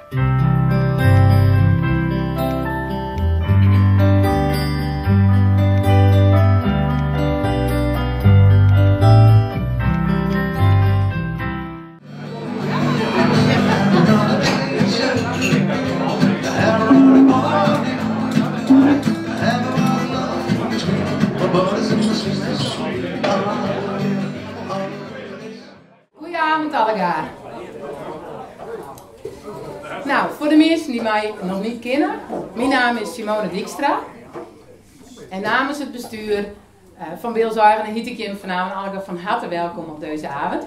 Goedenavond allegaar. Nou, voor de mensen die mij nog niet kennen, mijn naam is Simone Dijkstra. En namens het bestuur van Beelzorgen hiet ik je vanavond allemaal van harte welkom op deze avond.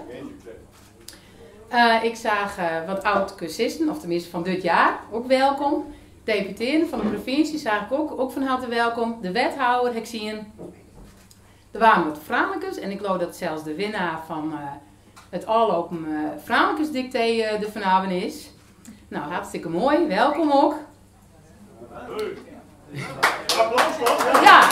Ik zag wat oud-cursisten, of tenminste van dit jaar, ook welkom. Deputeren van de provincie zag ik ook van harte welkom. De wethouder, heb ik zien. Er waren wat Franenkes en ik geloof dat zelfs de winnaar van het Allopen Franenkes dicté er vanavond is. Nou, hartstikke mooi. Welkom ook. Ja.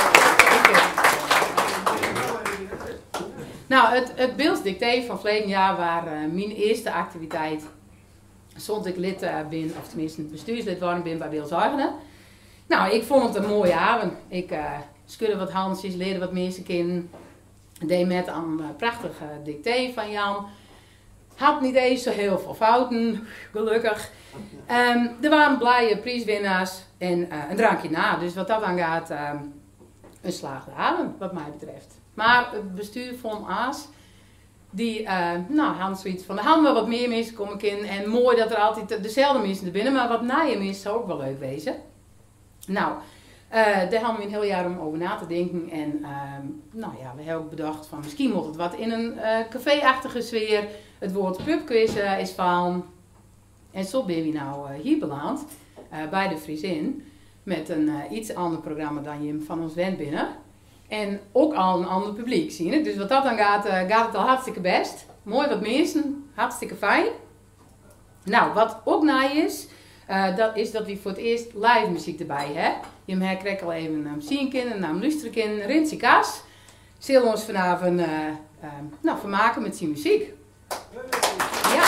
Nou, het beeldsdicté van verleden jaar was mijn eerste activiteit. Zond ik lid ben, of tenminste bestuurslid worden ben bij Beelzorgen. Nou, ik vond het een mooie avond. Ik schudde wat handjes, leerde wat mensen kennen. Deed met een prachtige dicté van Jan. Had niet eens zo heel veel fouten, gelukkig. Er waren blije prijswinnaars en een drankje na. Dus wat dat aangaat, een slaagde avond wat mij betreft. Maar het bestuur vond Aas, die hadden zoiets van, er hadden we wat meer mensen komen in. En mooi dat er altijd dezelfde mensen er binnen, maar wat naaie mensen zou ook wel leuk wezen. Nou, daar hadden we een heel jaar om over na te denken. En we hebben ook bedacht van misschien moet het wat in een café-achtige sfeer. Het woord pubquiz is van. En zo ben we nou hier beland, bij de Friesin. Met een iets ander programma dan je van ons went binnen. En ook al een ander publiek zien het. Dus wat dat dan gaat, gaat het al hartstikke best. Mooi wat mensen, hartstikke fijn. Nou, wat ook naai is, dat is dat we voor het eerst live muziek erbij hebben. Je krijgt al even naar hem zien kunnen, naar hem luisteren kunnen. Rinsie Kaas zullen ons vanavond vermaken met zijn muziek. Ja,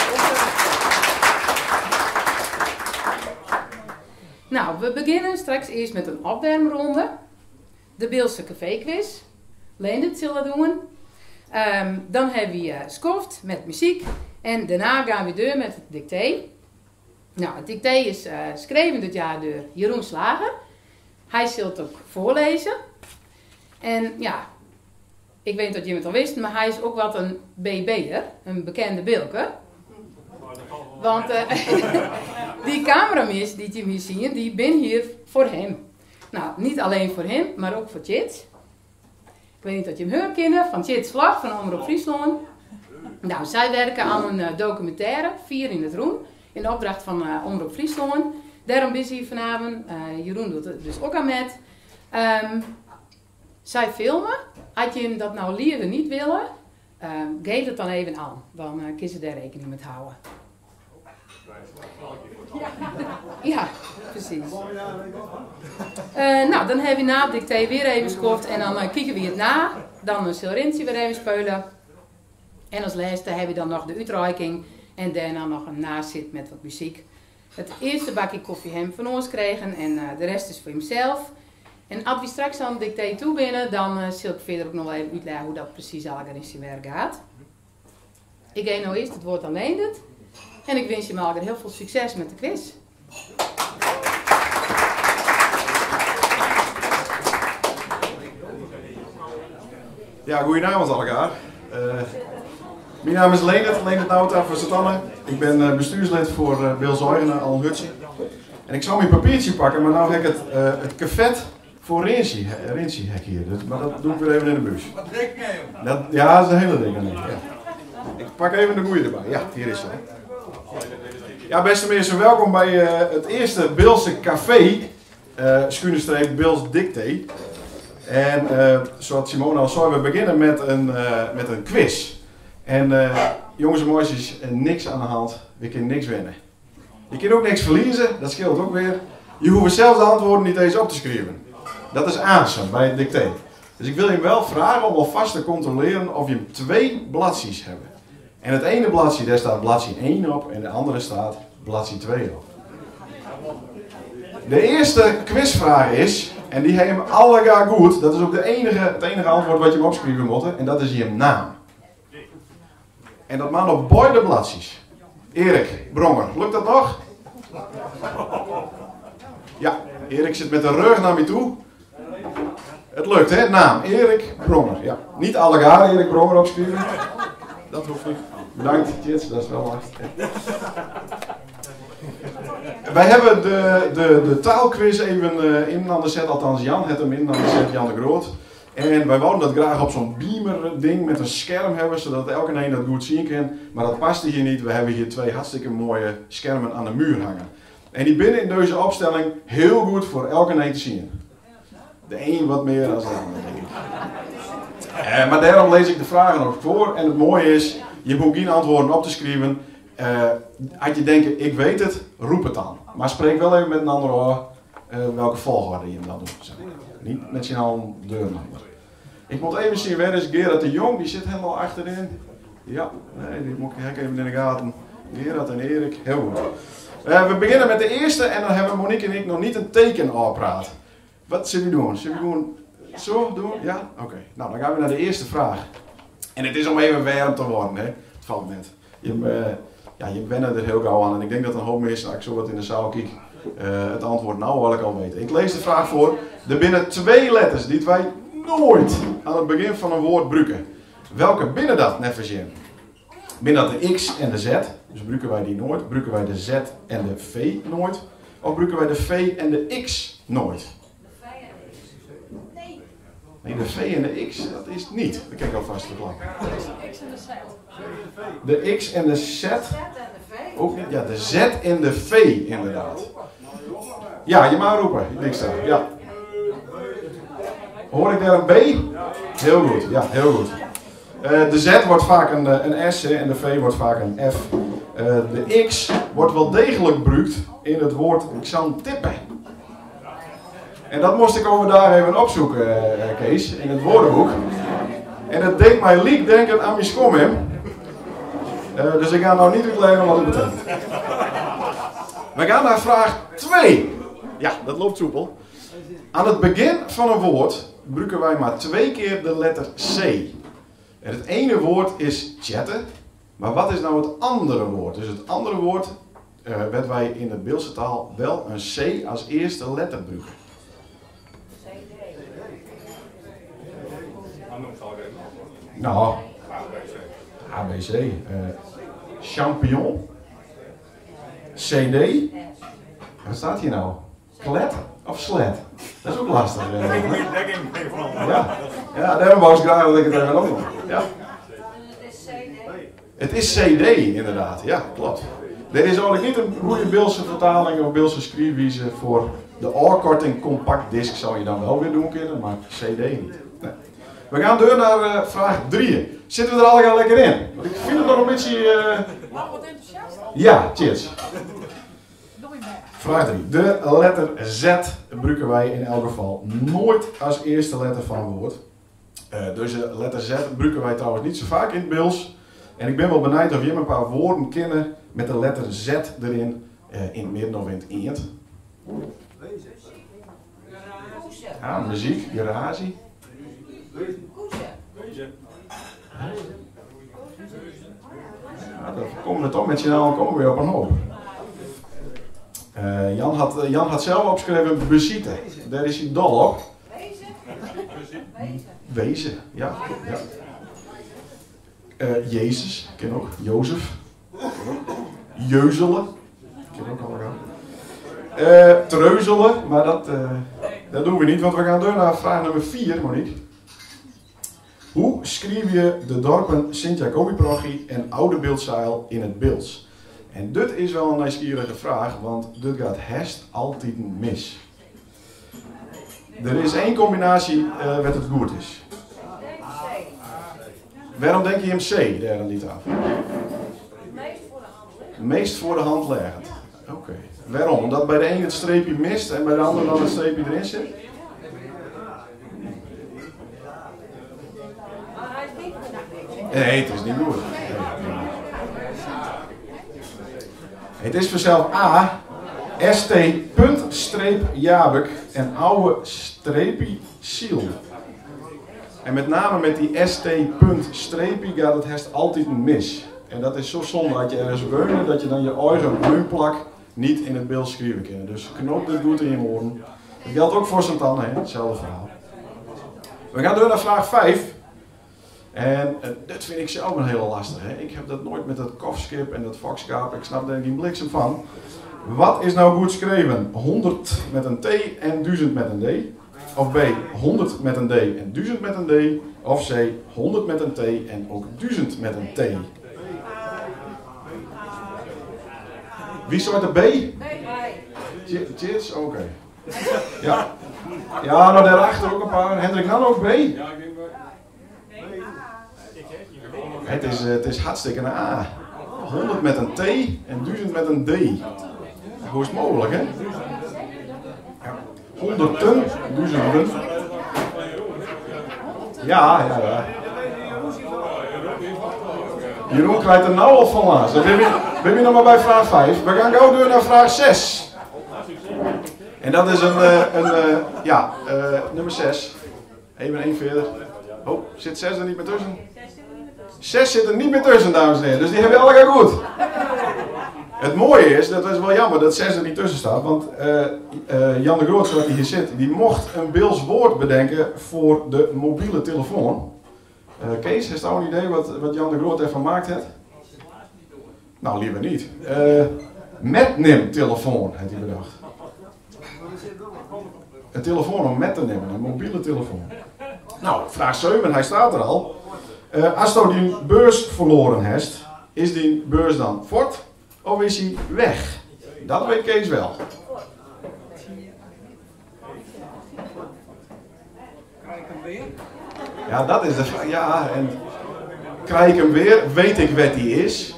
nou, we beginnen straks eerst met een opwarmronde. De Beelse Café Quiz. Leendert zullen doen. Dan hebben we Skoft met muziek. En daarna gaan we door met het dicté. Nou, het dicté is geschreven dit jaar door Jeroen Slager. Hij zult ook voorlezen. En ja, ik weet dat je het al wist, maar hij is ook wat een BB'er, een bekende bilker. Want die cameramensen die je hier zien, die ben hier voor hem. Nou, niet alleen voor hem, maar ook voor Tjits. Ik weet niet of je hem hoort kennen, van Tjits Vlag van Omroep Friesland. Nou, zij werken aan een documentaire, 4 in het Roem, in de opdracht van Omroep Friesland. Daarom is hij vanavond, Jeroen doet het dus ook aan met. Zij filmen, als je dat nou liever niet willen, geef het dan even aan. Dan kun je daar rekening mee houden. Ja, precies. Nou, dan hebben we na het dicté weer even gescoord en dan kijken we het na. Dan zullen Rinsie weer even spelen. En als laatste hebben we dan nog de uitreiking en daarna nog een nazit met wat muziek. Het eerste bakje koffie hem van ons kregen en de rest is voor hemzelf. En als we straks aan het dicté toe binnen, dan zal ik verder ook nog wel even uitleggen hoe dat precies allemaal in zijn werk gaat. Ik geef nou eerst het woord aan Leendert. En ik wens je me heel veel succes met de quiz. Ja, goedenavond allemaal. Mijn naam is Leendert Nauta van Satanne. Ik ben bestuurslid voor Beelzorgen al een hutje. En ik zou mijn papiertje pakken, maar nu heb ik het cafet voor Rinsie heb ik hier. Dus, maar dat doe ik weer even in de bus. Wat drink jij, joh? Ja, dat is een hele ding. Ja. Ik pak even de goeie erbij. Ja, hier is ze. Ja, beste mensen, welkom bij het eerste Beelse Café, Beels Dicté. En zoals Simone al zei, we beginnen met een quiz. En jongens en meisjes, niks aan de hand, we kunnen niks winnen. Je kunt ook niks verliezen, dat scheelt ook weer. Je hoeft zelf de antwoorden niet eens op te schrijven. Dat is aanstaan bij het dicté. Dus ik wil je wel vragen om alvast te controleren of je 2 bladzijden hebt. En het ene bladje, daar staat bladje 1 op en de andere staat bladje 2 op. De eerste quizvraag is, en die hebben hem allegaar goed, dat is ook het enige antwoord wat je hem opschrijven moet, en dat is je naam. En dat mag op beide bladjes. Erik Bronger, lukt dat nog? Ja, Erik zit met de rug naar me toe. Het lukt, hè? Naam, Erik Bronger. Ja. Niet allegaar Erik Bronger opschrijven. Dat hoeft niet. Bedankt, Jits, dat is wel lastig. Wij hebben de taalquiz even in aan de set, althans Jan had hem in aan de set, Jan de Groot. En wij wouden dat graag op zo'n beamer ding met een scherm hebben, zodat elke een dat goed zien kan. Maar dat paste hier niet. We hebben hier 2 hartstikke mooie schermen aan de muur hangen. En die binnen in deze opstelling heel goed voor elke een te zien. De een wat meer dan de ander, denk ik. Maar daarom lees ik de vragen ook voor. En het mooie is, je hoeft geen antwoorden op te schrijven. Als je denkt, ik weet het, roep het dan. Maar spreek wel even met een ander oor welke volgorde je hem dan doet. Zeg maar. Niet met je hand deurnummer. Ik moet even zien, waar is Gerard de Jong? Die zit helemaal achterin. Ja, nee, die moet ik even in de gaten. Gerard en Erik, heel goed. We beginnen met de eerste en dan hebben Monique en ik nog niet een teken aanpraat. Wat zullen we doen? Zullen we gewoon zo doen? Ja? Oké. Nou, dan gaan we naar de eerste vraag. En het is om even warm te worden, hè. Het valt net. Je wennen er heel gauw aan en ik denk dat een hoop mensen, als ik zo wat in de zaal kijk, het antwoord nou wel ik al weten. Ik lees de vraag voor. Er binnen 2 letters die wij nooit aan het begin van een woord gebruiken. Welke binnen dat, net verzin? Binnen dat de X en de Z, dus gebruiken wij die nooit. Gebruiken wij de Z en de V nooit. Of gebruiken wij de V en de X nooit? Nee, de V en de X, dat is niet. Dat kan ik alvast verklappen. De X en de Z. Ook niet. Ja, de Z en de V inderdaad. Ja, je mag roepen. Niks daar. Ja. Hoor ik daar een B? Heel goed. Ja, heel goed. De Z wordt vaak een S en de V wordt vaak een F. De X wordt wel degelijk gebruikt in het woord ik zal tippen. En dat moest ik over daar even opzoeken, Kees, in het woordenboek. En dat deed mij liek denken aan mijn schommem. Dus ik ga nou niet uitleggen wat het betekent. We gaan naar vraag 2. Ja, dat loopt soepel. Aan het begin van een woord gebruiken wij maar 2 keer de letter C. En het ene woord is chatten. Maar wat is nou het andere woord? Dus het andere woord werd wij in de Beelse taal wel een C als eerste letter gebruiken. Nou, ABC, champignon, CD, wat staat hier nou? Klet of slet? Dat is ook lastig. Ja, daarom wou ik graag dat ik het even opnoem. Ja. Het is CD inderdaad, ja, klopt. Er is eigenlijk niet een goede Beelse vertaling of Beelse schrijfwijze voor de afkorting compact disc zou je dan wel weer doen kunnen, maar CD niet. Nee. We gaan door naar vraag 3. Zitten we er allemaal lekker in? Want ik vind het nog een beetje... Mag wat enthousiast? Ja, cheers. Vraag 3. De letter Z gebruiken wij in elk geval nooit als eerste letter van een woord. Dus de letter Z gebruiken wij trouwens niet zo vaak in het Beels. En ik ben wel benieuwd of je een paar woorden kennen met de letter Z erin in het midden of in het eind. Ja, muziek, garage. Ja, dan komen we toch met je nou komen weer op een hoop. Jan had zelf opgeschreven bezitten. Daar is hij dol op. Wezen, ja. Jezus, ken ook. Jozef. Jeuzelen. Ken ook allemaal. Treuzelen, maar dat doen we niet, want we gaan door naar vraag nummer 4, Monique. Hoe schrijf je de dorpen Sint-Jacobi-parochie en Oude Beeldzeil in het Beels? En dit is wel een nieuwsgierige vraag, want dit gaat hest altijd mis. Er is één combinatie wat het goed is. Waarom denk je hem C, daar aan die tafel? Meest voor de hand liggend. Oké. Waarom? Omdat bij de een het streepje mist en bij de ander dan het streepje erin zit? Nee, het is niet goed. Het is vanzelf A, st punt streep Jabek en oude streepie ziel. En met name met die st punt streepie gaat het hest altijd mis. En dat is zo zonde dat je ergens woont dat je dan je eigen woonplak niet in het beeld schrijven kan. Dus knoop dit goed in je oren. Dat geldt ook voor Sint-Anne, hetzelfde verhaal. We gaan door naar vraag 5. En dit vind ik zelf een hele lastige. Hè? Ik heb dat nooit met dat kofskip en dat foxkaap. Ik snap er geen bliksem van. Wat is nou goed geschreven? 100 met een T en 1000 met een D? Of B, 100 met een D en 1000 met een D? Of C, 100 met een T en ook 1000 met een T? Wie soort de B? Cheers? Oké. Ja. Ja, nou daarachter ook een paar. Hendrik dan ook B? Ja, ik denk wel. Het is hartstikke een A. 100 met een T en 1000 met een D. Hoe is het mogelijk, hè? Ja. 100 duizenden. Ja. Jeroen krijgt er nou al van laatst. Dan ben je nog maar bij vraag 5. We gaan gauw door naar vraag 6. En dat is nummer 6. Even 1 verder. Oh, zit 6 er niet meer tussen? 6 zit er niet meer tussen, dames en heren. Dus die hebben we allemaal goed. Het mooie is, dat is wel jammer dat 6 er niet tussen staat. Want Jan de Groot, zoals hij hier zit, die mocht een Beels woord bedenken voor de mobiele telefoon. Kees, heeft jou een idee wat Jan de Groot ervan gemaakt heeft? Nou, liever niet. Metnim-telefoon heeft hij bedacht. Een telefoon om met te nemen, een mobiele telefoon. Nou, vraag 7, hij staat er al. Als je die beurs verloren hebt, is die beurs dan fort of is hij weg? Dat weet Kees wel. Krijg ik hem weer? Ja, dat is de vraag. Ja, en krijg ik hem weer? Weet ik wat hij is?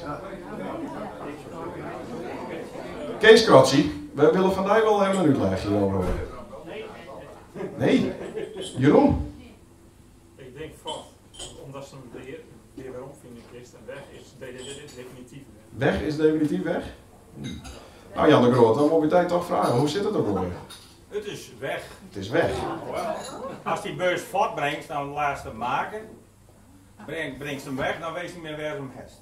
Kees Krotzie, we willen vandaag wel even een uitleg hierover horen. Nee? Jeroen? Ik denk van, omdat ze hem weer waarom vind ik is en weg is, definitief weg. Weg is definitief weg? Nou Jan de Groot, dan moet je tijd toch vragen, hoe zit het ook alweer? Het is weg. Het is weg. Als die beurs voortbrengt, dan laat ze hem maken. Brengt ze hem weg, dan weet je niet meer waar ze hem heeft.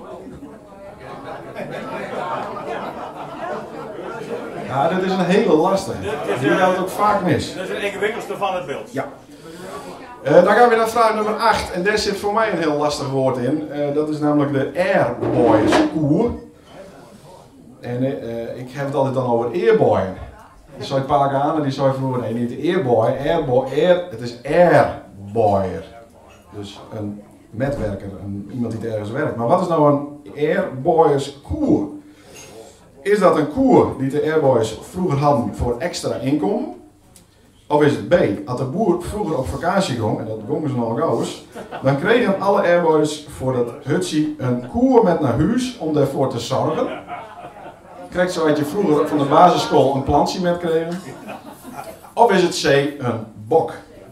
Ja, dit is een hele lastige. Die gaat ook vaak mis. Dat is het ingewikkeldste van het beeld. Ja. Dan gaan we naar vraag nummer 8. En daar zit voor mij een heel lastig woord in. Dat is namelijk de Airboys koer. En ik heb het altijd dan over Airboy. Die zei een paar keer aan en die zei vroeger, nee niet Airboy, het is Airboyer. Dus een metwerker, iemand die ergens werkt. Maar wat is nou een Airboys koer? Is dat een koer die de Airboys vroeger hadden voor extra inkomen? Of is het B, als de boer vroeger op vakantie ging, en dat gingen ze nog gauw eens, dan kregen alle Airboys voor dat hutsie een koer met naar huis om daarvoor te zorgen. Krijgt zo dat je vroeger van de basisschool een plantje met kregen? Of is het C, een bok?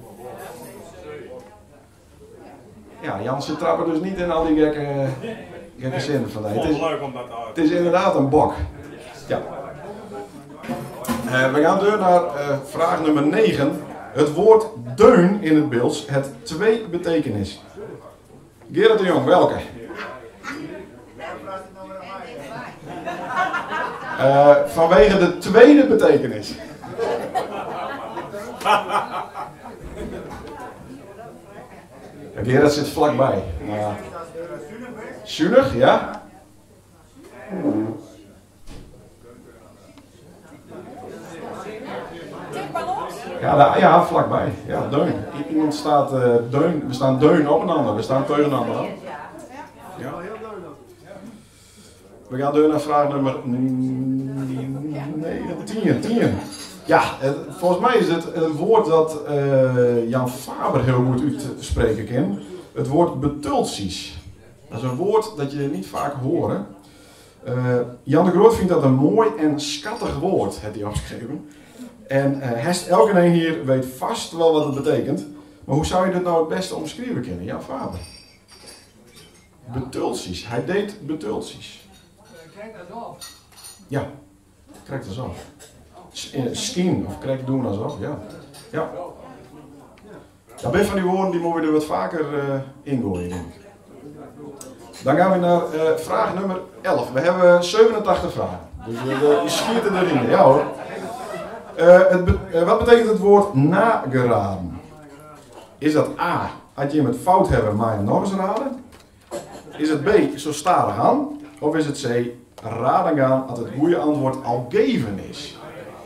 Ja, Jansen trappen dus niet in al die gekke zinnen vandaag. Het is inderdaad een bok. Ja. We gaan door naar vraag nummer 9. Het woord deun in het Beels heeft 2 betekenissen. Gerard de Jong, welke? Vanwege de tweede betekenis. Gerard zit vlakbij. Zunig, ja? Ja, vlakbij. Ja, deun. Iemand staat deun. We staan deun op een ander. We staan tegen een ander. Ja. We gaan door naar vraag nummer 10. Ja, volgens mij is het een woord dat Jan Faber heel goed uitspreken kan. Het woord betulties. Dat is een woord dat je niet vaak hoort. Jan de Groot vindt dat een mooi en schattig woord, heeft hij opgeschreven. En elke een hier weet vast wel wat het betekent. Maar hoe zou je dit nou het beste omschrijven kunnen, Jan Faber? Betulties. Hij deed betulties. Kijk dat op. Ja, krijg het alsof. Skin, of krijg het doen alsof, ja. Ja. Dat ben van die woorden die moeten we er wat vaker ingooien, denk ik. Dan gaan we naar vraag nummer 11. We hebben 87 vragen. Dus je schiet erin. Ja hoor. Wat betekent het woord nageraden? Is dat A, had je hem het fout hebben, maar nog eens raden? Is het B, zo starig aan? Of is het C, raden gaan als het goede antwoord al gegeven is?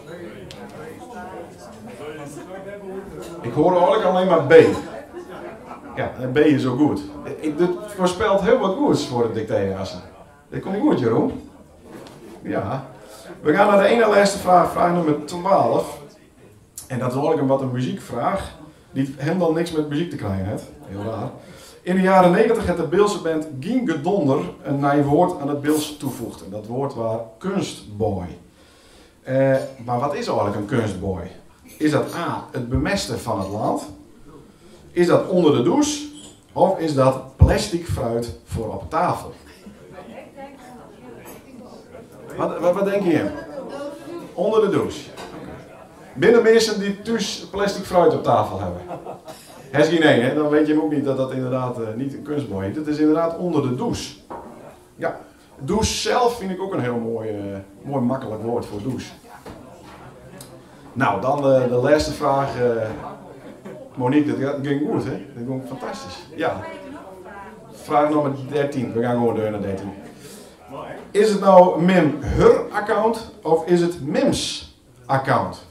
Ik hoor eigenlijk alleen maar B. Ja, en B is ook goed. Dit voorspelt heel wat goeds voor de dictéjassen. Dit komt goed, Jeroen. Ja. We gaan naar de ene laatste vraag, vraag nummer 12. En dat is eigenlijk wat een muziekvraag, die helemaal niks met muziek te krijgen heeft. Heel raar. In de jaren 90 had de Beelse band Gien Gedonder een nieuw woord aan het Beels toevoegd. En dat woord was kunstboy. Maar wat is eigenlijk een kunstboy? Is dat A, het bemesten van het land? Is dat onder de douche? Of is dat plastic fruit voor op tafel? Wat denk je? Onder de douche. Binnen mensen die thuis plastic fruit op tafel hebben. Hij is geen één, hè? Dan weet je hem ook niet dat dat inderdaad niet een kunstboy is. Het is inderdaad onder de douche. Ja, douche zelf vind ik ook een heel mooi makkelijk woord voor douche. Nou, dan de laatste vraag. Monique, dat ging goed, hè? Dat ging fantastisch. Ja. Vraag nummer 13. We gaan gewoon door naar 13. Is het nou Mim her account of is het Mims account?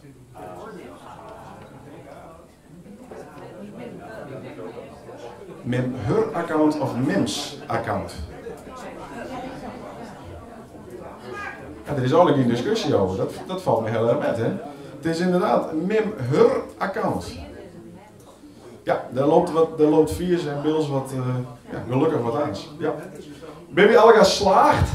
Mim her account of Mims account? Ja, er is eigenlijk geen discussie over. Dat valt me heel erg met, hè? Het is inderdaad Mim her account. Ja, daar loopt Viers en Bils wat gelukkig wat aan. Ja. Ben je al geslaagd?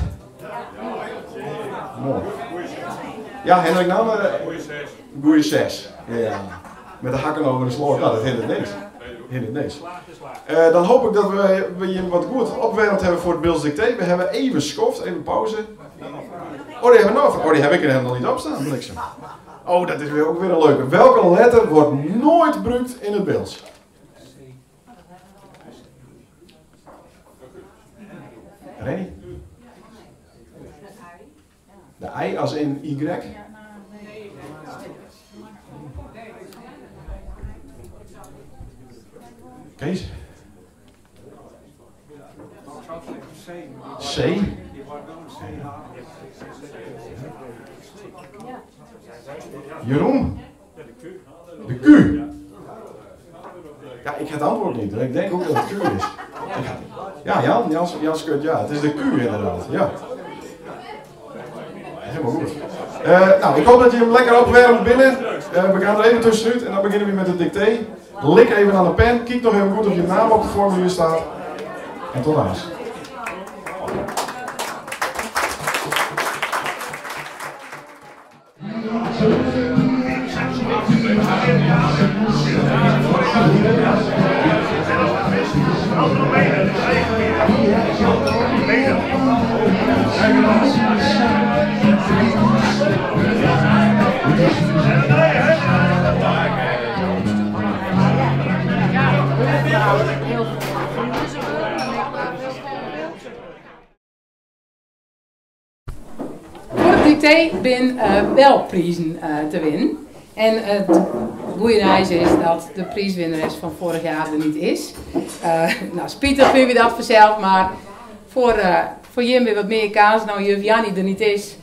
Mooi. Ja, Hendrik nam goeie 6. Ja. Met de hakken over de sloot. Nou, dat hindert niks. Dan hoop ik dat we je wat goed opwarmd hebben voor het Beels Dicté. We hebben even schoft, even pauze. Oh, die hebben we nog. Oh, die heb ik er helemaal niet op staan. Bliksem. Oh, dat is ook weer een leuke. Welke letter wordt nooit gebruikt in het Beels? Rennie? De I als in Y? Kees? C? Jeroen? De Q. Ja, ik heb het antwoord niet. Ik denk ook dat het Q is. Ja, Jan schudt ja. Het is de Q inderdaad. Ja. Helemaal goed. Nou, ik hoop dat je hem lekker opwarmt binnen. We gaan er even tussenuit en dan beginnen we met het dicté. Lik even aan de pen. Kijk nog even goed of je naam op het formulier staat. En tot laatst. Voor het dicté ben wel prijzen te winnen. En het goede nieuws is dat de prijswinnares van vorig jaar er niet is. Nou, spietig vind je dat vanzelf, maar voor Jim weer wat meer kaas. Nou, juf Jannie er niet is.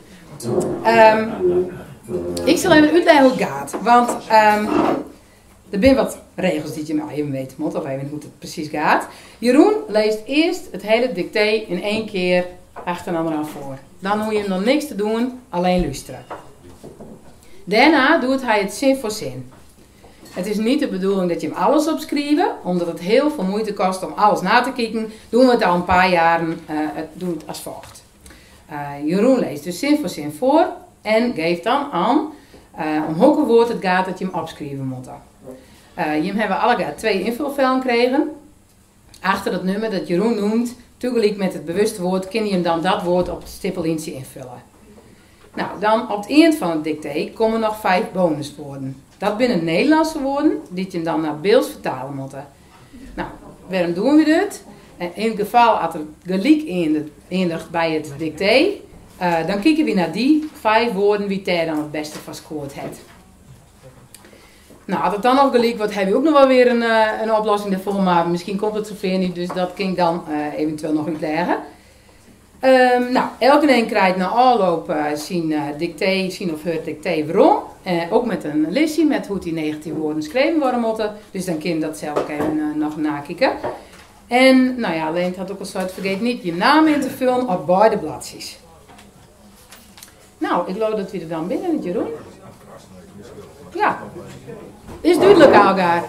Ik zal even uitleggen hoe het gaat. Want er zijn wat regels die je nou even weten moet, of even hoe het precies gaat. Jeroen leest eerst het hele dicté in één keer achter elkaar voor. Dan hoef je hem nog niks te doen, alleen luisteren. Daarna doet hij het zin voor zin. Het is niet de bedoeling dat je hem alles opschrijft, omdat het heel veel moeite kost om alles na te kijken. Doen we het al een paar jaren doen het als volgt. Jeroen leest dus zin voor zin voor en geeft dan aan om welke woord het gaat dat je hem opschrijven moet. Je hebben allemaal 2 invulvelden gekregen. Achter het nummer dat Jeroen noemt, tegelijk met het bewuste woord, kun je hem dan dat woord op het stippellijntje invullen. Nou, dan op het eind van het dicté komen nog 5 bonuswoorden. Dat zijn Nederlandse woorden die je dan naar Beels vertalen moet. Nou, waarom doen we dit? In het geval als er gelijk eindigt bij het dicté, dan kijken we naar die 5 woorden wie daar dan het beste van scoort heeft. Nou, als het dan nog gelijk wordt, heb je ook nog wel weer een oplossing daarvoor, maar misschien komt het zover niet, dus dat kan ik dan eventueel nog uitleggen. Nou, elke krijgt na afloop zijn dicté, zijn of haar dicté waarom. Ook met een listie met hoe die 19 woorden geschreven worden moeten. Dus dan kun je dat zelf ook even nog nakijken. En nou ja, Leent had ook al soort vergeet niet je naam in te vullen op beide bladjes. Nou, ik geloof dat we er dan binnen, Jeroen. Ja, is duidelijk elkaar.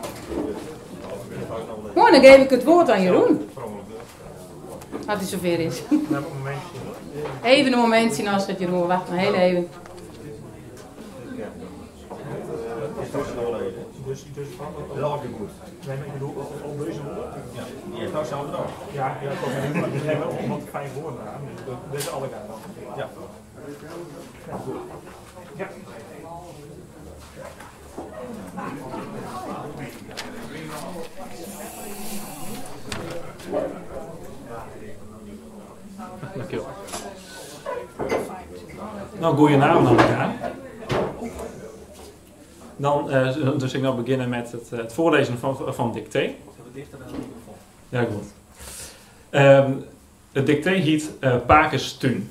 Mooi, dan geef ik het woord aan Jeroen. Als hij zover is. Even een momentje als het Jeroen, wacht maar heel even. Dus welke moet? Nee, maar ik bedoel, op deze woorden? Ja, die heeft nou zelf nog. Ja, we hebben ook wat 5 woorden aan, dus dit is alle gaan. Ja. Ja. Dankjewel. Nou, goedenavond aan elkaar. Dan dus ik nou beginnen met het voorlezen van dicté. Ja, goed. Het dicté heet Pakes tuin.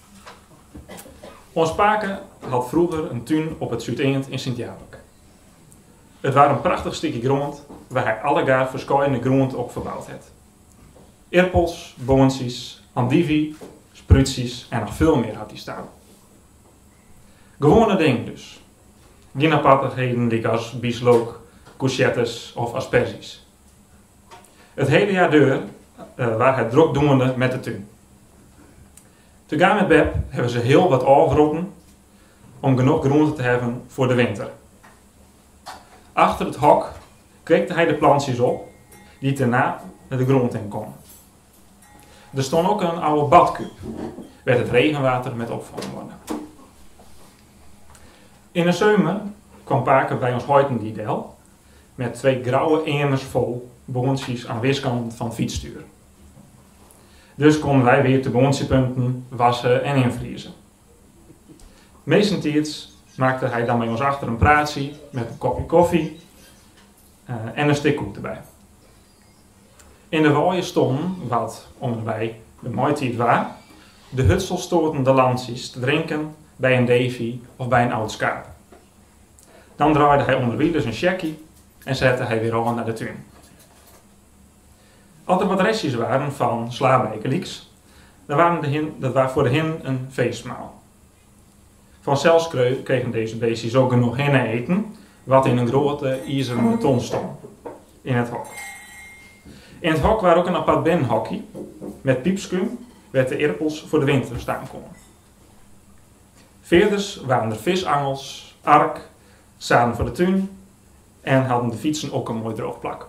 Ons Pake had vroeger een tuin op het Zuid-Eend in Sint-Jabek. Het was een prachtig stukje grond waar hij allegaar verschillende groenten op verbouwd had. Irpels, boonsies, andivie, spruitsies en nog veel meer had hij staan. Gewone dingen dus. Geen apartigheden als bieslook, courgettes of asperges. Het hele jaar door waar hij druk doende met de tuin. Te gaan met Beb hebben ze heel wat afgerotten om genoeg groente te hebben voor de winter. Achter het hok kweekte hij de plantjes op die daarna de grond in komen. Er stond ook een oude badkuip, waar het regenwater met opvangen worden. In de zomer kwam Pake bij ons Huitendidel met 2 grauwe emers vol boonsies aan weerskanten van het fietsstuur. Dus konden wij weer de boonsiepunten wassen en invriezen. Meestentijds maakte hij dan bij ons achter een praatje met een kopje koffie en een stuk koek erbij. In de wooie stonden, wat onderbij de mooitijd was, de hutselstotende landjes te drinken bij een davy of bij een oud schaap. Dan draaide hij onderwijl een checkie en zette hij weer aan naar de tuin. Als er wat restjes waren van slaabekeliks, dat was voor de hen een feestmaal. Vanzelfs kregen deze beestjes ook genoeg hennen eten, wat in een grote ijzeren beton stond, in het hok. In het hok was ook een apart binnenhokje, met piepskum, waar de irpels voor de winter staan konden. Verder waren er visangels, ark, zaden voor de tuin en hadden de fietsen ook een mooi droogplak.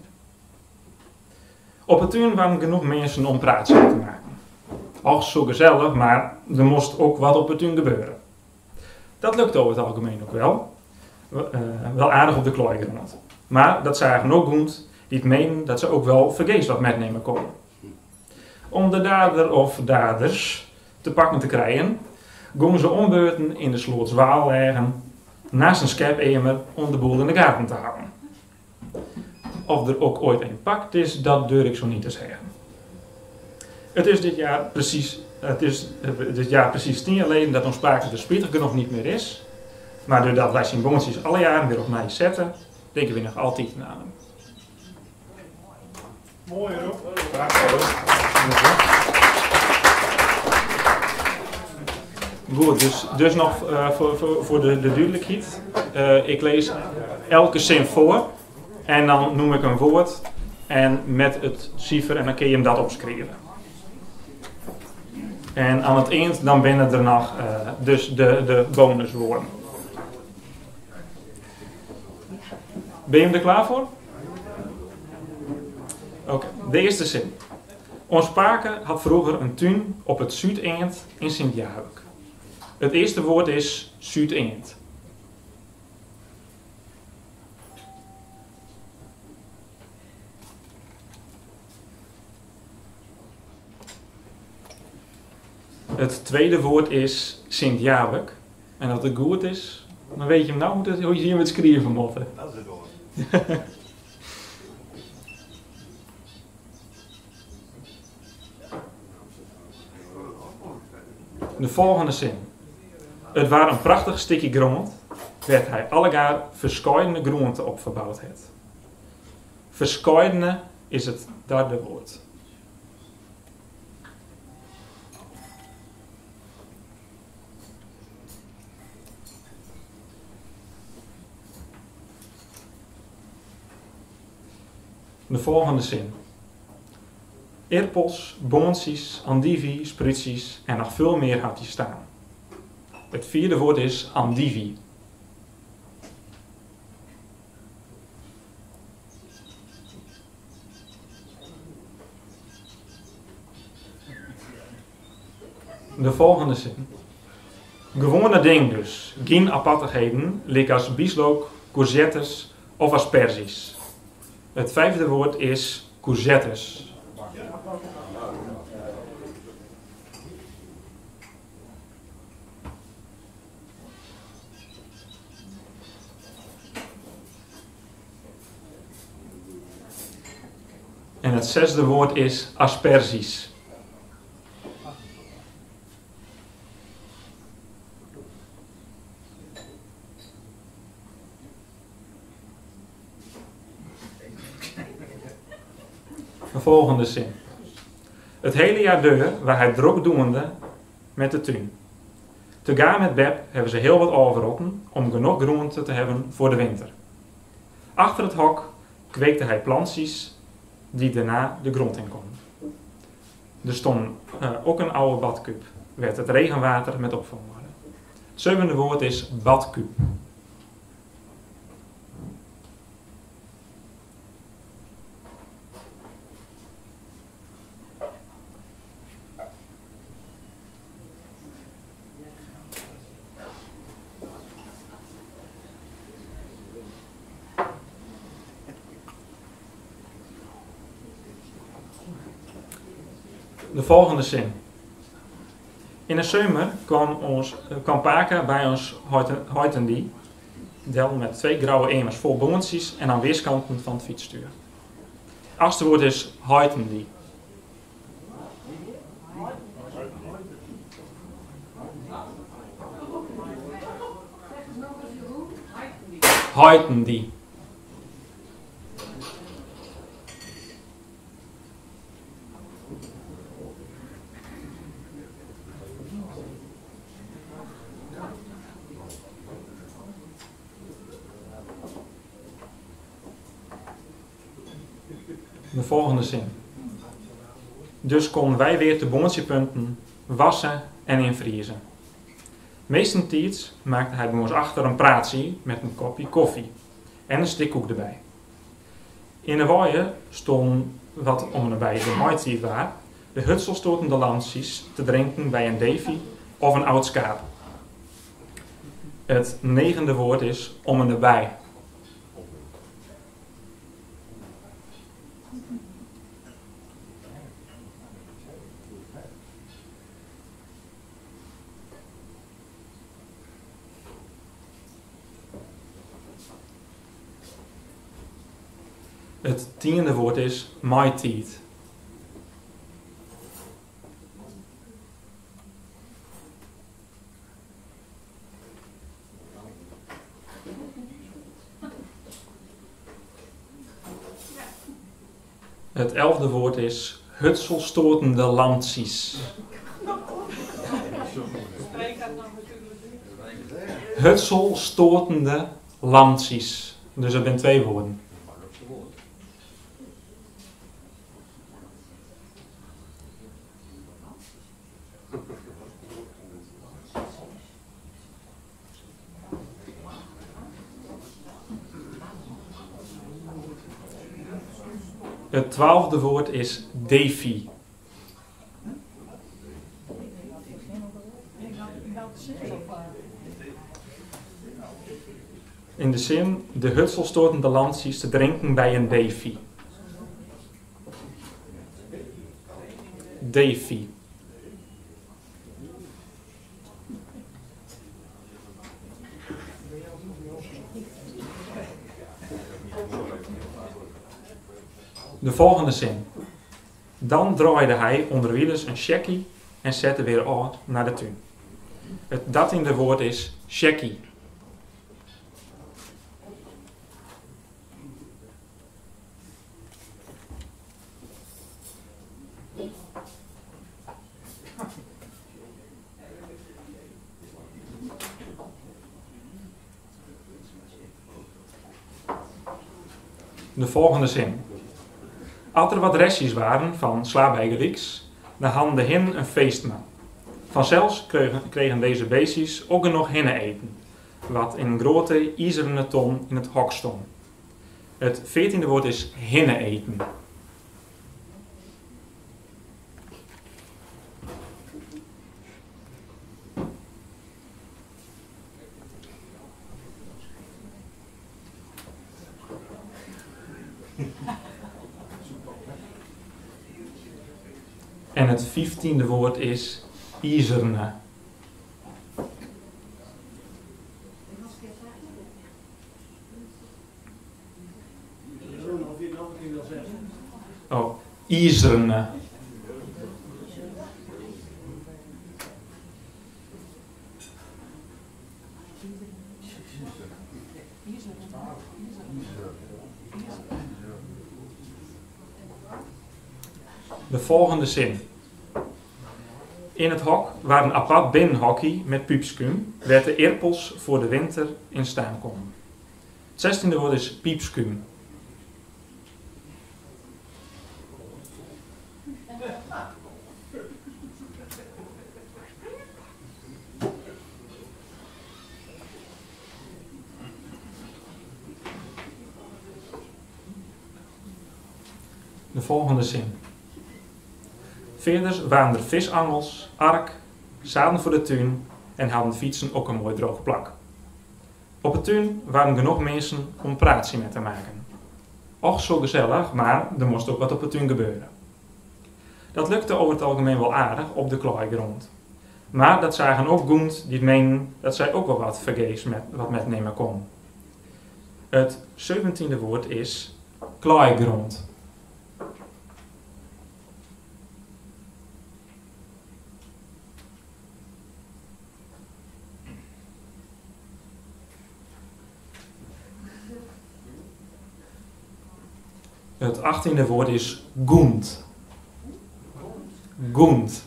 Op het tuin waren genoeg mensen om praatjes te maken. Och, zo gezellig, maar er moest ook wat op het tuin gebeuren. Dat lukte over het algemeen ook wel. Wel aardig op de klooigrond. Maar dat zagen ook goed die het menen dat ze ook wel vergeefs wat metnemen konden. Om de dader of daders te pakken te krijgen, gingen ze ombeurten in de sloot Zwaal leggen, naast een schepemer om de boel in de gaten te houden. Of er ook ooit een pakt is, dat durf ik zo niet te zeggen. Het is dit jaar precies 10 jaar geleden dat ons Pake er spittig genoeg niet meer is. Maar doordat wij zijn boonsies alle jaren weer op mij zetten, denken we nog altijd aan hem. Mooi hoor. Goed, dus nog voor de duidelijkheid. Ik lees elke zin voor en dan noem ik een woord en met het cijfer en dan kun je hem dat opschrijven. En aan het eind dan binnen er nog dus de bonuswoorden. Ben je er klaar voor? Oké, de eerste zin. Ons Pake had vroeger een tuin op het Zuid-Eend in Sint-Jabek. Het eerste woord is Zuid-Eend. Het tweede woord is Sint-Jabek. En als het goed is, dan weet je hem nou hoe je hier met schrijven moet. Dat is het woord. De volgende zin. Het was een prachtig stukje grond, werd hij allegaar verscheidene groenten op verbouwd het. Verscheidene is het derde woord. De volgende zin. Erpels, boonsies, andivie, sprutsies en nog veel meer had hij staan. Het vierde woord is andivie. De volgende zin. Gewone ding dus. Geen apartigheden, lik als bieslook, courgettes of asperges. Het vijfde woord is courgettes. En het zesde woord is asperges. De volgende zin. Het hele jaar deur waar hij druk doende met de tuin. Te gaan met Beb hebben ze heel wat overrotten om genoeg groente te hebben voor de winter. Achter het hok kweekte hij plantjes die daarna de grond in konden. Er stond ook een oude badkuip, werd het regenwater met opvangen. Het zevende woord is badkuip. De volgende zin. In de zomer kwam Paka bij ons huiten die, del met 2 grauwe emers vol boonsies en aan weerskanten van het fietsstuur. Het achtste woord is huiten die. Huiten die. De volgende zin. Dus konden wij weer de boonsjepunten wassen en invriezen. Meestentijds maakte hij bij ons achter een praatje met een kopje koffie en een stikkoek erbij. In de waaien stond wat om en bij de maaitijd waar, de hutselstotende lansjes te drinken bij een davy of een oud schaap. Het negende woord is om en erbij. Het tiende woord is maaitijd. Het 11e woord is hutselstotende landsies. Hutselstotende landsies. Dus er zijn 2 woorden. Het 12e woord is davy. In de zin, de hutsel stoten de landsies te drinken bij een Davy. Davy. De volgende zin. Dan draaide hij onderwielens een checkie en zette weer aan naar de tuin. Het 13e woord is checkie. De volgende zin. Als er wat restjes waren van slaapbijgeliks, dan hadden de hen een feestman. Vanzelfs kregen deze beestjes ook nog hennen eten, wat in een grote ijzeren ton in het hok stond. Het 14e woord is hennen eten. En het 15e woord is ijzerne. Oh, ijzerne. De volgende zin. In het hok waar een apart binnenhokkie met piepskuum werd de eerpels voor de winter in staan komen. Het 16e woord is piepskuum. De volgende zin. Verder waren er visangels, ark, zaden voor de tuin en hadden fietsen ook een mooi droge plak. Op de tuin waren genoeg mensen om praatje met te maken. Och zo gezellig, maar er moest ook wat op de tuin gebeuren. Dat lukte over het algemeen wel aardig op de klaaigrond. Maar dat zagen ook goend die menen dat zij ook wel wat vergeefs wat metnemen kon. Het 17e woord is klaaigrond. Het 18e woord is goend. Goend.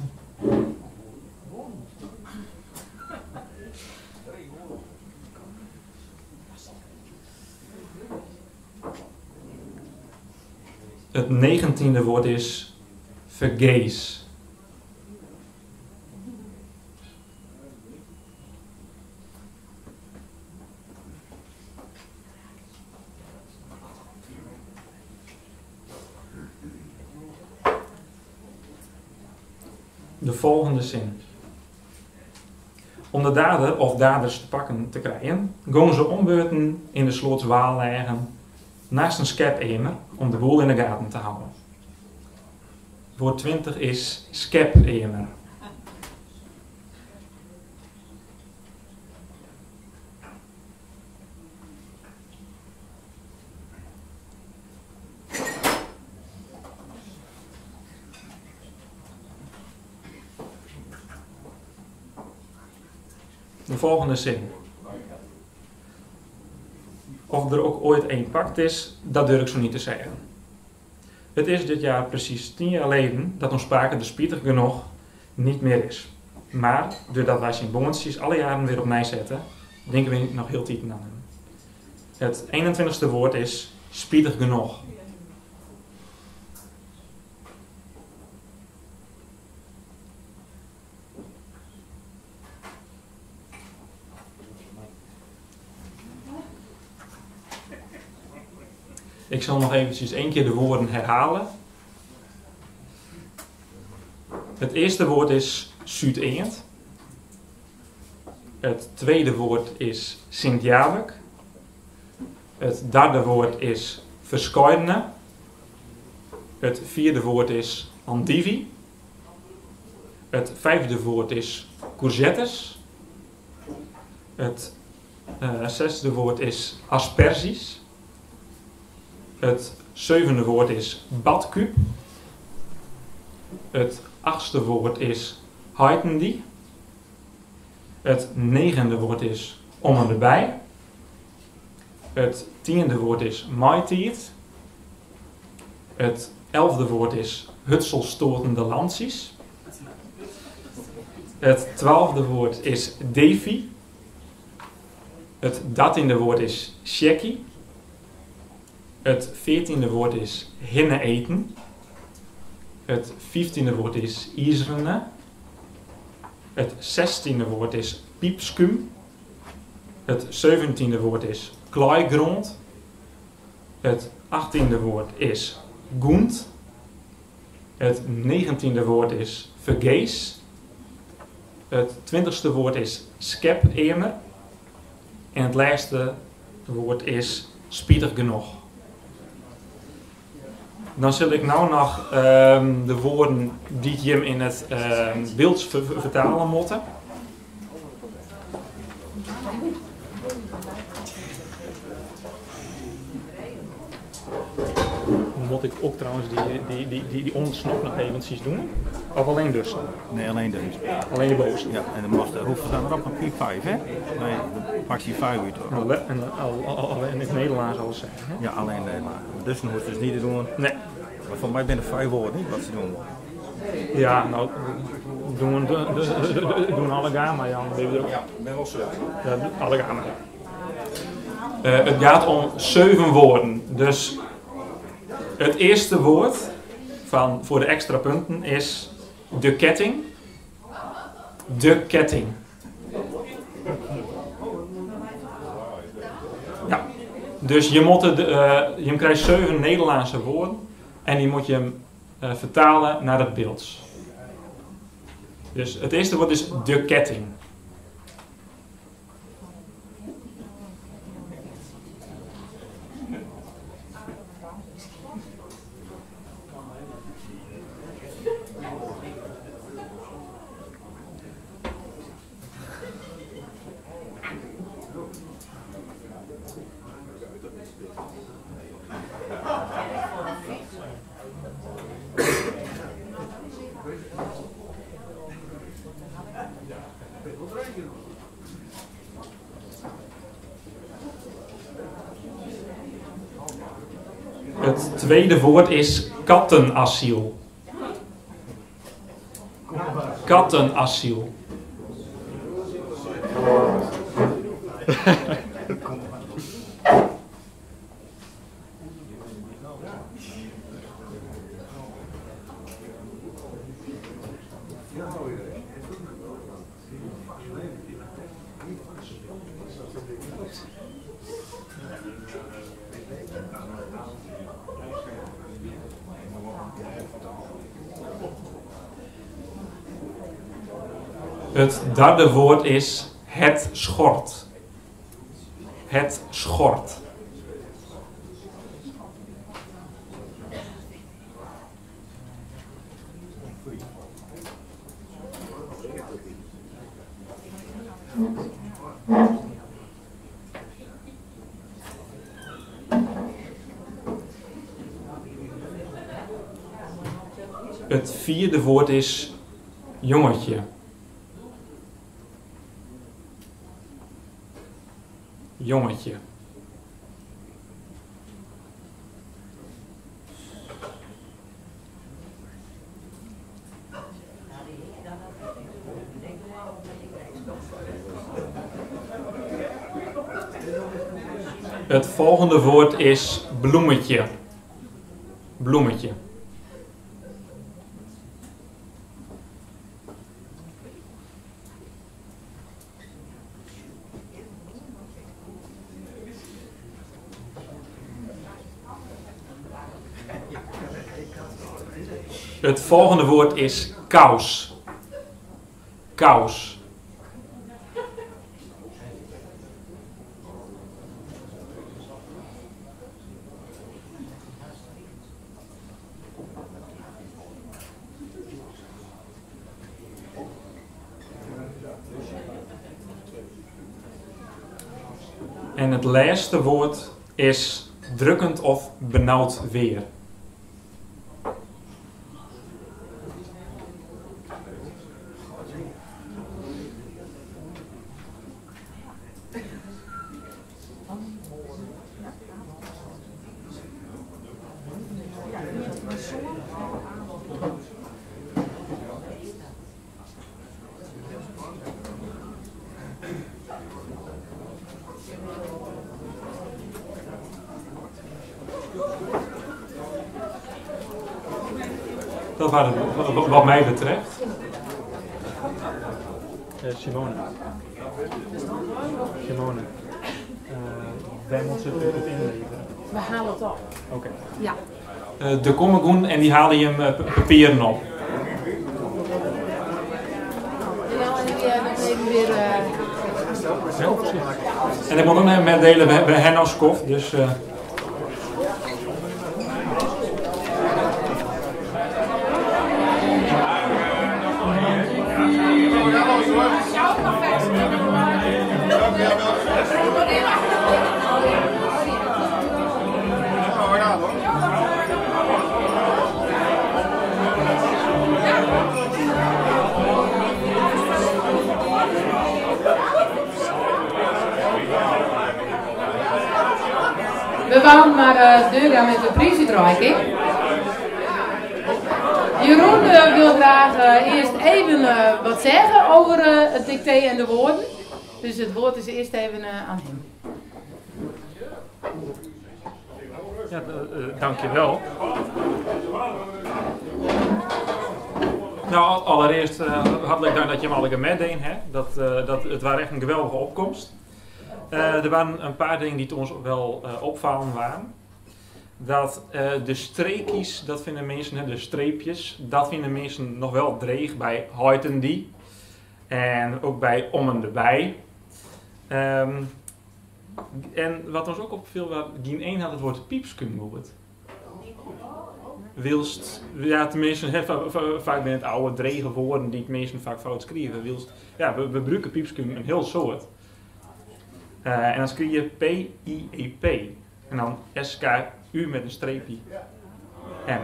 Het 19e woord is vergees. De volgende zin. Om de dader of daders te pakken te krijgen, gingen ze ombeurten in de sloot Waal liggen, naast een schepemer om de boel in de gaten te houden. Woord 20 is schepemer. De volgende zin. Of er ook ooit één pakt is, dat durf ik zo niet te zeggen. Het is dit jaar precies 10 jaar geleden dat ons sprake de spietig genoeg niet meer is. Maar doordat wij zijn boontjes alle jaren weer opnieuw zetten, denken we nog heel tijd aan hem. Het 21ste woord is spietig genoeg. Ik zal nog eventjes 1 keer de woorden herhalen. Het eerste woord is Zuid-Eend. Het tweede woord is Sint-Jabek. Het derde woord is verskoidene. Het vierde woord is andivie. Het vijfde woord is courgettes. Het zesde woord is asperges. Het zevende woord is badku. Het achtste woord is heitendi. Het negende woord is om en erbij. Het tiende woord is maitiert. Het 11e woord is hutselstotende lansies. Het 12e woord is defi. Het 13e woord is sheki. Het 14e woord is hinne eten. Het 15e woord is izrene. Het 16e woord is piepskum. Het 17e woord is klaaigrond. Het 18e woord is goent. Het 19e woord is vergees. Het 20e woord is skepemer. En het laatste woord is spietig genoeg. Dan zal ik nou nog de woorden die je in het beeld vertalen moeten. Moet ik ook trouwens die ondersnop nog eventjes doen? Of alleen dus? Nee, alleen deze. Alleen de bovenste? Ja, en dan hoeft er dan erop een piep 5, hè? Nee, dan pakt hij 5 uit. En al in het Nederlands al zeggen. Hè? Ja, alleen Nederlands. Dus dan hoeft het dus niet te doen. Nee. Maar voor mij zijn er 5 woorden niet wat ze doen. Ja, nou, doen alle gamma, Jan. Ja, ik ben wel zo. Ja, alle gamma. Het gaat om 7 woorden. Dus het eerste woord voor de extra punten is de ketting. De ketting. Ja. Dus je krijgt 7 Nederlandse woorden en die moet je vertalen naar het beeld. Dus het eerste woord is de ketting. Het tweede woord is kattenasiel. Kattenasiel. Het derde woord is het schort. Het schort. Het vierde woord is jongetje. Jongetje. Het volgende woord is bloemetje. Bloemetje. Het volgende woord is kous. Kous. En het laatste woord is drukkend of benauwd weer. Dat waren wat mij betreft. Simone. Wij moeten het inleveren. We halen het op. Oké. Ja. De kommegoen en die halen je hem papieren op. Nou, en die nog even weer... En ik moet ook nog meedelen, we hebben hen als kof, dus... We waren naar de deur gaan met de prijsuitreiking. Jeroen wil graag eerst even wat zeggen over het dicté en de woorden. Dus het woord is eerst even aan hem. Ja, dankjewel. Nou, allereerst hartelijk dank dat je hem allemaal meedeed. Het was echt een geweldige opkomst. Er waren een paar dingen die ons wel opvallen waren. Dat de streepjes, dat vinden mensen, de streepjes, dat vinden mensen nog wel dreig bij huiten die. En ook bij om en erbij. En wat ons ook opviel, geen één had het woord piepskunwoord. Wilst, ja tenminste, vaak bij het oude drege woorden die het mensen vaak fout schrijven. Wilst, ja, we gebruiken piepskun een heel soort. En dan schrijf je P-I-E-P. En dan S-K-U met een streepje. M.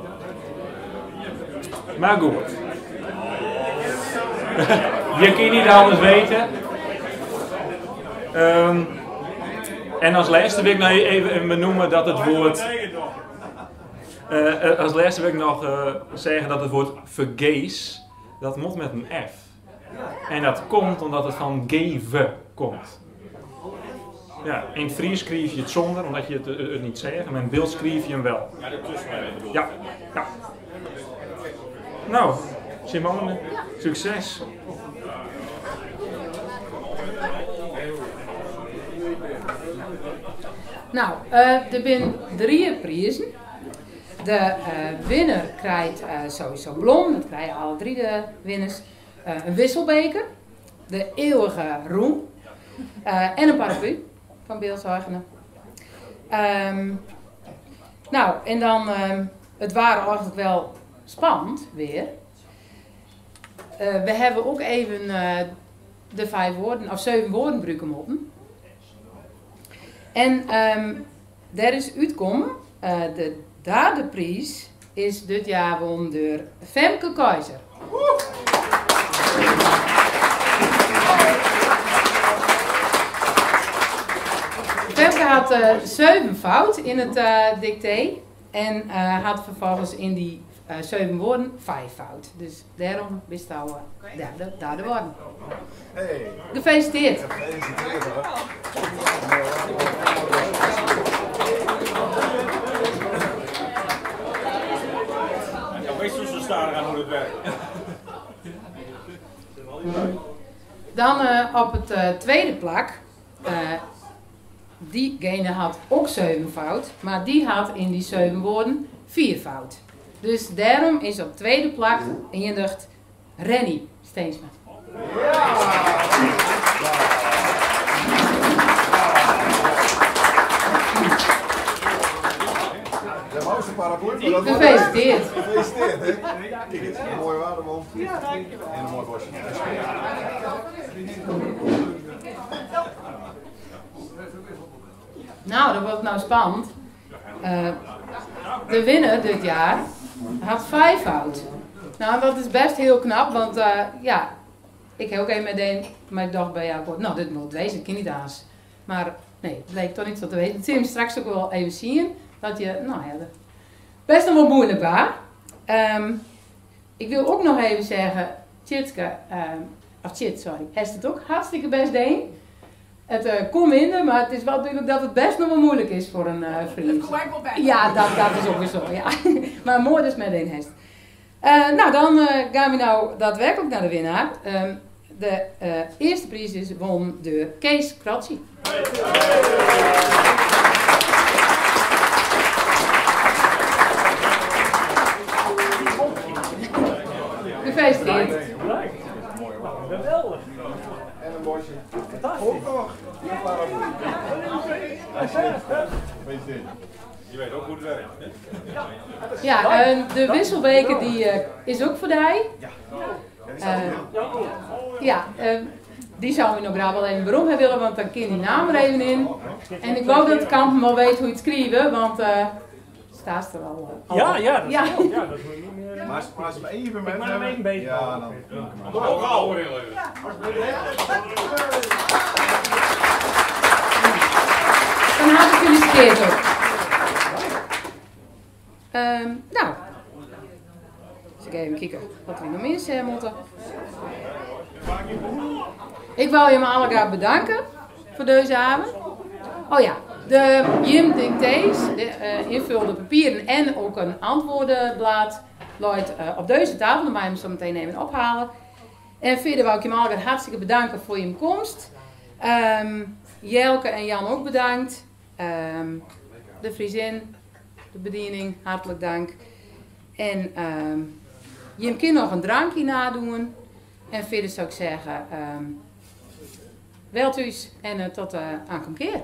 Maar goed. Je kan niet anders weten. En als laatste wil ik nog even benoemen dat het woord... als laatste wil ik nog zeggen dat het woord vergees, dat moet met een F. En dat komt omdat het van geven komt. Ja, in het Fries schrijf je het zonder, omdat je het niet zegt, maar in het beeld schrijf je hem wel. Ja, ja. Nou, Simone, succes. Nou, er zijn 3 prijzen. De winnaar krijgt sowieso blom, dat krijgen alle 3 de winners. Een wisselbeker, de eeuwige roem en een paraplu van Beeldshuygen. Nou, en dan, het waren eigenlijk wel spannend weer. We hebben ook even de 5 woorden, of 7 woorden gebruiken moeten. En daar is uitgekomen, de derde prijs is dit jaar gewonnen door Femke Keizer. Femke had 7 fout in het dicté en had vervolgens in die 7 woorden 5 fout. Dus daarom wist hij derde woorden. Hey. Gefeliciteerd. Gefeliciteerd hoor. Wees zo staan aan hoe het werkt. Dan op het tweede plak. Diegene had ook 7 fout. Maar die had in die 7 woorden 4 fout. Dus daarom is op tweede plak ingedigd Rennie Steensma. De mooiste paraplu. Gefeliciteerd. Gefeliciteerd, hè? Kijk eens, een mooie waardebom. En een mooi bosje. Nou, dat wordt nou spannend. De winnaar dit jaar had 5 fout. Nou, dat is best heel knap, want ja, ik heb ook even meteen, maar ik dacht bij jou, nou, dit moet wezen, ik ken niet anders. Maar nee, het bleek toch niet zo te weten. Dat zie je hem straks ook wel even zien, dat je, nou ja, best nog wel moeilijk was. Ik wil ook nog even zeggen, Tjitske, heeft het ook hartstikke best deed. Het kon minder, maar het is wel natuurlijk dat het best nog wel moeilijk is voor een vriend. Dat kom ik wel bij. Ja, dat is ook weer zo, ja. Maar mooi dus met een hest. Nou, dan gaan we nou daadwerkelijk naar de winnaar. De eerste prijs is won door Kees Kratzi. Gefeliciteerd. Geweldig. En een bosje. Fantastisch. Je weet ook hoe het werkt. Hè? Ja, de wisselbeker die is ook voor mij. Ja, die zou we nog graag wel even waarom hebben willen, want dan kan die naam er even in. En ik wou dat Kampen wel weet hoe je het schrijven, want staat er al. Ja, dat Ja. is ja, dat moet je niet meer. Maar als we even met Ik maar hem even bezig. Ja, dan. Ook al heel even. Dan had ik gefeliciteerd ook. Nou, dus ik even kijken wat we nog meer zeggen moeten. Ik wil je allemaal graag bedanken voor deze avond. Oh ja, de Jim dictées, invulde papieren en ook een antwoordenblad luidt op deze tafel. Dan mag je hem zo meteen even ophalen. En verder wil ik je allemaal hartstikke bedanken voor je komst. Jelke en Jan ook bedankt. De Friesin, de bediening, hartelijk dank. En je kan nog een drankje nadoen. En verder zou ik zeggen, wel thuis en tot aankomende keer.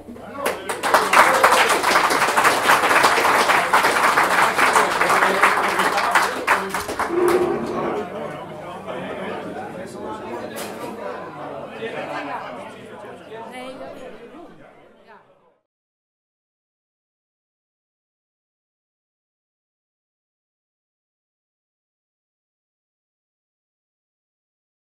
Nee,